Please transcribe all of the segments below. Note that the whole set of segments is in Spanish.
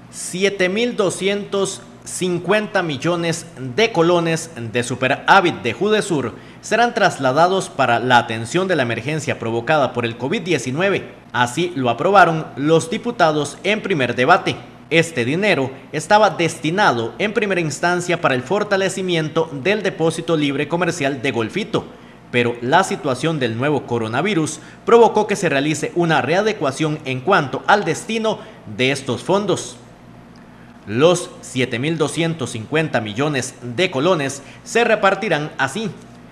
7.250 millones de colones de superávit de Judesur serán trasladados para la atención de la emergencia provocada por el COVID-19. Así lo aprobaron los diputados en primer debate. Este dinero estaba destinado en primera instancia para el fortalecimiento del depósito libre comercial de Golfito, pero la situación del nuevo coronavirus provocó que se realice una readecuación en cuanto al destino de estos fondos. Los 7.250 millones de colones se repartirán así: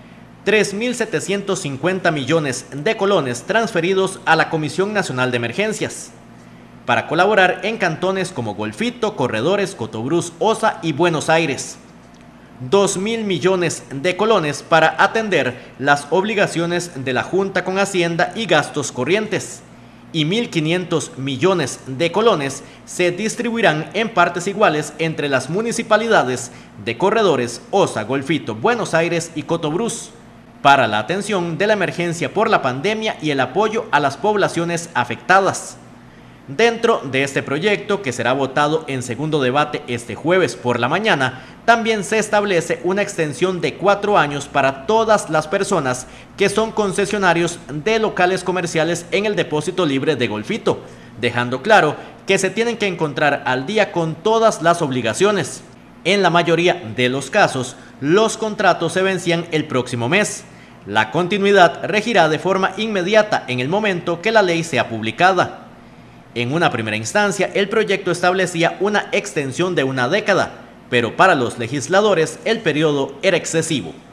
3.750 millones de colones transferidos a la Comisión Nacional de Emergencias, para colaborar en cantones como Golfito, Corredores, Cotobruz, Osa y Buenos Aires. 2.000 millones de colones para atender las obligaciones de la Junta con Hacienda y gastos corrientes. Y 1.500 millones de colones se distribuirán en partes iguales entre las municipalidades de Corredores, Osa, Golfito, Buenos Aires y Cotobruz, para la atención de la emergencia por la pandemia y el apoyo a las poblaciones afectadas. Dentro de este proyecto, que será votado en segundo debate este jueves por la mañana, también se establece una extensión de 4 años para todas las personas que son concesionarios de locales comerciales en el depósito libre de Golfito, dejando claro que se tienen que encontrar al día con todas las obligaciones. En la mayoría de los casos, los contratos se vencían el próximo mes. La continuidad regirá de forma inmediata en el momento que la ley sea publicada. En una primera instancia, el proyecto establecía una extensión de 1 década, pero para los legisladores el periodo era excesivo.